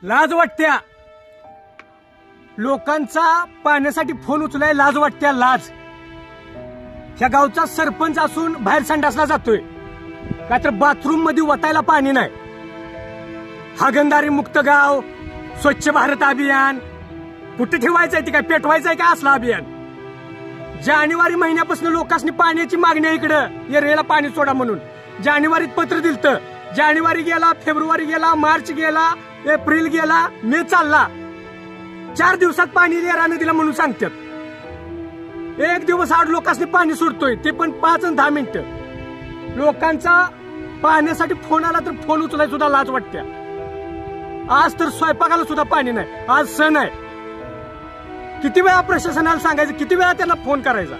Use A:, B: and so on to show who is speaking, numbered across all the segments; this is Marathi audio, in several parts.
A: लाज वाटत्या लोकांचा पाण्यासाठी फोन उचलाय, लाज वाटत्या लाज. ह्या गावचा सरपंच असून बाहेर संडासला जातोय का तर बाथरूम मध्ये वतायला पाणी नाही. हागणदारी मुक्त गाव, स्वच्छ भारत अभियान कुठे ठेवायचंय ते काय पेटवायचंय का असलं अभियान. जानेवारी महिन्यापासून लोकांनी पाण्याची मागणी आहे इकडं येरेला पाणी सोडा म्हणून. जानेवारीत पत्र दिलतं, जानेवारी गेला, फेब्रुवारी गेला, मार्च गेला, एप्रिल गेला, मे चालला. 4 दिवसात पाणी येरानं दिलं म्हणून सांगतात. 1 दिवस आड लोकांनी पाणी सोडतोय, ते पण 5 आणि 10 मिनिटं. लोकांचा पाण्यासाठी फोन आला तर फोन उचलाय सुद्धा लाज वाटत्या. आज तर स्वयंपाकाला सुद्धा पाणी नाही, आज सण आहे. किती वेळा प्रशासनाला सांगायचं, किती वेळा त्यांना फोन करायचा.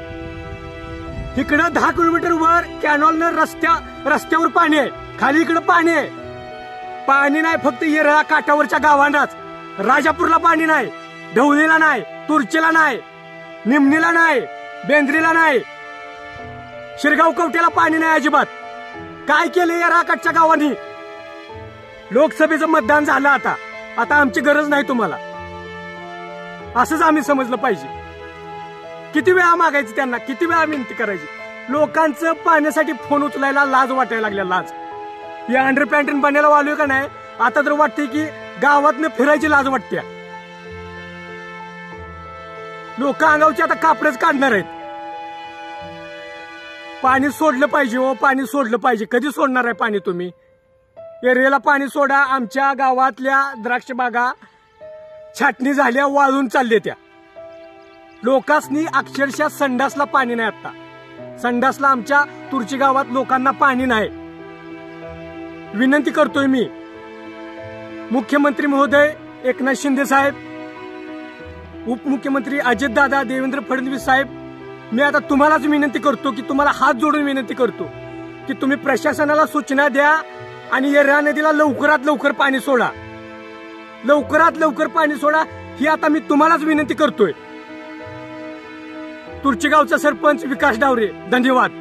A: इकडं 10 किलोमीटर वर कॅनॉलनं रस्त्यावर पाणी आहे, खाली इकडं पाणी आहे. पाणी नाही फक्त येरळा काठावरच्या गावांनाच. राजापूरला पाणी नाही, ढवळीला नाही, तुर्चीला नाही, निमणीला नाही, बेंद्रीला नाही, शिरगाव कवट्याला पाणी नाही अजिबात. काय केलं येरळा काठच्या गावांनी. लोकसभेचं मतदान झालं, आता आमची गरज नाही तुम्हाला, असंच आम्ही समजलं पाहिजे. किती वेळा मागायचं त्यांना, किती वेळा विनंती करायची. लोकांचं पाण्यासाठी फोन उचलायला लाज वाटायला लागल्या, लाज. या अंडरपॅन्टन बनायला वालोय का नाही, आता तर वाटते की गावातनं फिरायची लाज वाटते. लोक अंगावची आता कापडच काढणार आहेत. पाणी सोडलं पाहिजे हो, पाणी सोडलं पाहिजे. कधी सोडणार आहे पाणी तुम्ही. एरियाला पाणी सोडा. आमच्या गावातल्या द्राक्ष बागा छाटणी झाल्या, वाळून चालल्या त्या. लोकांनी अक्षरशः संडासला पाणी नाही. आता संडासला आमच्या तुर्ची गावात लोकांना पाणी नाही. विनंती करतोय मी, मुख्यमंत्री महोदय एकनाथ शिंदे साहेब, उपमुख्यमंत्री अजितदादा, देवेंद्र फडणवीस साहेब, मी आता तुम्हालाच विनंती करतो की तुम्हाला हात जोडून विनंती करतो की तुम्ही प्रशासनाला सूचना द्या आणि येरळा नदीला लवकरात लवकर पाणी सोडा. लवकरात लवकर पाणी सोडा ही आता मी तुम्हालाच विनंती करतोय. तुर्ची गावचा सरपंच विकास डावरे, धन्यवाद.